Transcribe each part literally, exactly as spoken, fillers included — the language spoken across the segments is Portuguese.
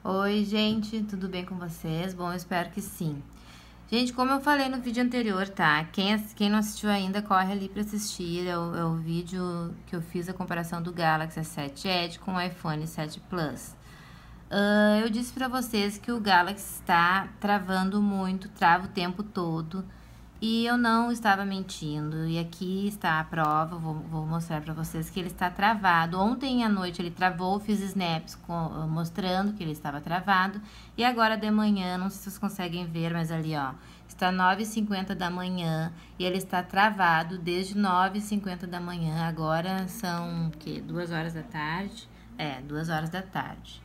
Oi, gente, tudo bem com vocês? Bom, eu espero que sim. Gente, como eu falei no vídeo anterior, tá? Quem, quem não assistiu ainda, corre ali pra assistir. É o, é o vídeo que eu fiz a comparação do Galaxy S sete Edge com o iPhone sete Plus. Uh, eu disse pra vocês que o Galaxy está travando muito, trava o tempo todo. E eu não estava mentindo, e aqui está a prova, vou, vou mostrar para vocês que ele está travado. Ontem à noite ele travou, fiz snaps com, mostrando que ele estava travado. E agora de manhã, não sei se vocês conseguem ver, mas ali ó, está nove e cinquenta da manhã e ele está travado desde nove e cinquenta da manhã. Agora são, o quê? duas horas da tarde? É, duas horas da tarde.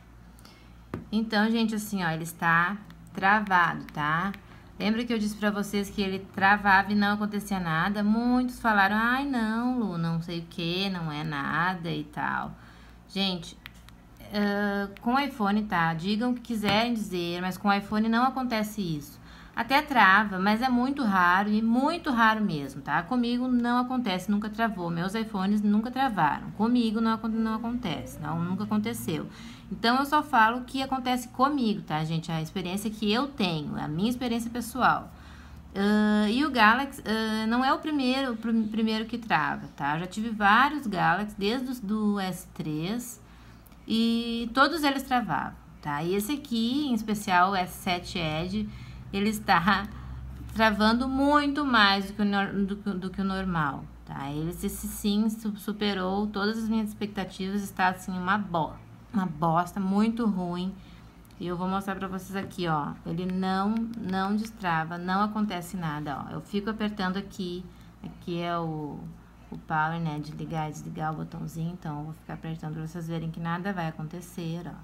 Então, gente, assim ó, ele está travado, tá? Lembra que eu disse pra vocês que ele travava e não acontecia nada? Muitos falaram, ai não, Lu, não sei o que, não é nada e tal. Gente, uh, com o iPhone, tá? Digam o que quiserem dizer, mas com o iPhone não acontece isso. Até trava, mas é muito raro e muito raro mesmo, tá? Comigo não acontece, nunca travou. Meus iPhones nunca travaram. Comigo não, não acontece, não, nunca aconteceu. Então, eu só falo o que acontece comigo, tá, gente? A experiência que eu tenho, a minha experiência pessoal. Uh, e o Galaxy uh, não é o primeiro, o pr primeiro que trava, tá? Eu já tive vários Galaxy, desde o do S três, e todos eles travavam, tá? E esse aqui, em especial o S sete Edge, ele está travando muito mais do que o, do, do que o normal, tá? Ele, esse sim, superou todas as minhas expectativas, está assim, uma bosta. Uma bosta, muito ruim. E eu vou mostrar pra vocês aqui, ó. Ele não, não destrava, não acontece nada, ó. Eu fico apertando aqui. Aqui é o, o power, né? De ligar e desligar o botãozinho. Então, eu vou ficar apertando pra vocês verem que nada vai acontecer, ó.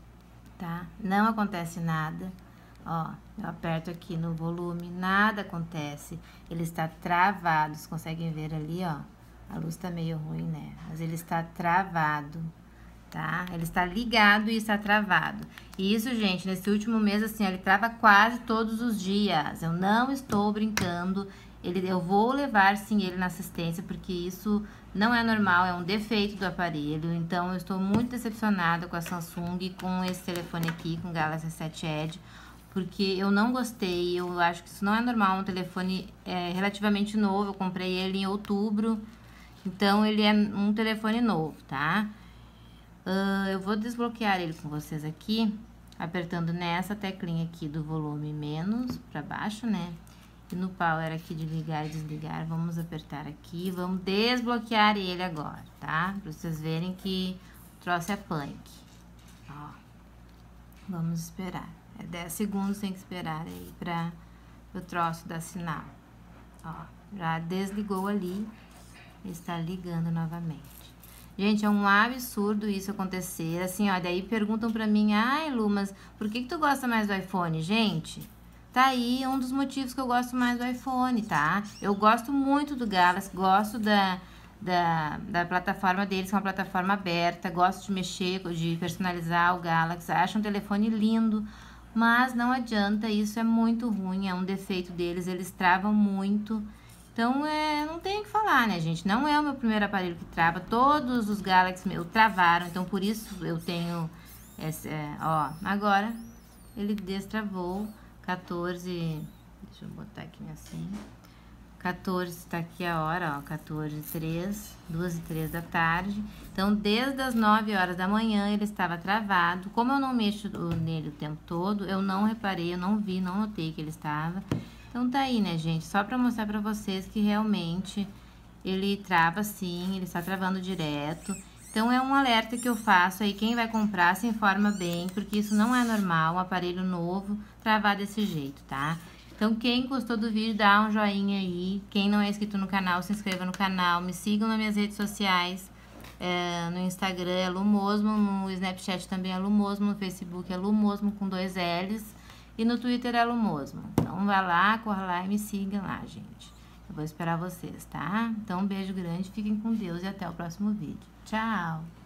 Tá? Não acontece nada. Ó, eu aperto aqui no volume, nada acontece. Ele está travado, vocês conseguem ver ali, ó. A luz tá meio ruim, né? Mas ele está travado. Tá? Ele está ligado e está travado. E isso, gente, nesse último mês, assim, ele trava quase todos os dias. Eu não estou brincando. Ele, eu vou levar, sim, ele na assistência, porque isso não é normal, é um defeito do aparelho. Então, eu estou muito decepcionada com a Samsung e com esse telefone aqui, com o Galaxy S sete Edge, porque eu não gostei. Eu acho que isso não é normal. Um telefone é, relativamente novo. Eu comprei ele em outubro. Então, ele é um telefone novo, tá? Uh, eu vou desbloquear ele com vocês aqui, apertando nessa teclinha aqui do volume menos pra baixo, né? E no power aqui de ligar e desligar, vamos apertar aqui, vamos desbloquear ele agora, tá? Pra vocês verem que o troço é punk. Ó, vamos esperar. É dez segundos, tem que esperar aí pra o troço dar sinal. Ó, já desligou ali, está ligando novamente. Gente, é um absurdo isso acontecer, assim, ó, daí perguntam pra mim, ai, Lu, mas por que que tu gosta mais do iPhone? Gente, tá aí um dos motivos que eu gosto mais do iPhone, tá? Eu gosto muito do Galaxy, gosto da, da, da plataforma deles, que é uma plataforma aberta, gosto de mexer, de personalizar o Galaxy, acho um telefone lindo, mas não adianta, isso é muito ruim, é um defeito deles, eles travam muito. Então, é, não tem o que falar, né, gente? Não é o meu primeiro aparelho que trava. Todos os Galaxy meu travaram, então por isso eu tenho... Esse, é, ó, agora ele destravou. quatorze... Deixa eu botar aqui assim. quatorze, tá aqui a hora, ó. quatorze e três, duas e três da tarde. Então, desde as nove horas da manhã ele estava travado. Como eu não mexo nele o tempo todo, eu não reparei, eu não vi, não notei que ele estava... Então, tá aí, né, gente? Só pra mostrar pra vocês que realmente ele trava sim, ele está travando direto. Então, é um alerta que eu faço aí. Quem vai comprar, se informa bem, porque isso não é normal, um aparelho novo travar desse jeito, tá? Então, quem gostou do vídeo, dá um joinha aí. Quem não é inscrito no canal, se inscreva no canal. Me sigam nas minhas redes sociais. É, no Instagram é Lumosmo, no Snapchat também é Lumosmo, no Facebook é Lumosmo com dois L's. E no Twitter é Lumosmo. Então, vai lá, corra lá e me siga lá, gente. Eu vou esperar vocês, tá? Então, um beijo grande, fiquem com Deus e até o próximo vídeo. Tchau!